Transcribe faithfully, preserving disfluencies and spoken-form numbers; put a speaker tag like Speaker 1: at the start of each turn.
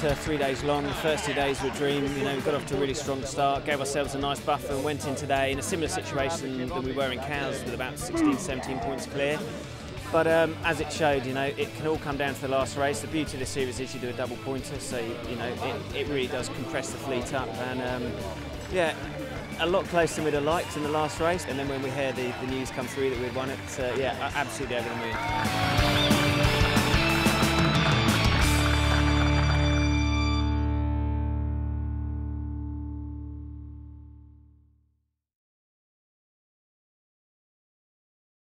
Speaker 1: uh, three days long. The first two days were a dream. You know, we got off to a really strong start, gave ourselves a nice buffer, and went in today in a similar situation than we were in Cowes, with about sixteen, seventeen points clear. But um, as it showed, you know, it can all come down to the last race. The beauty of the series is you do a double pointer, so you know it, it really does compress the fleet up, and um, yeah, a lot closer than we'd have liked in the last race. And then when we hear the, the news come through that we'd won it, uh, yeah, absolutely over the moon.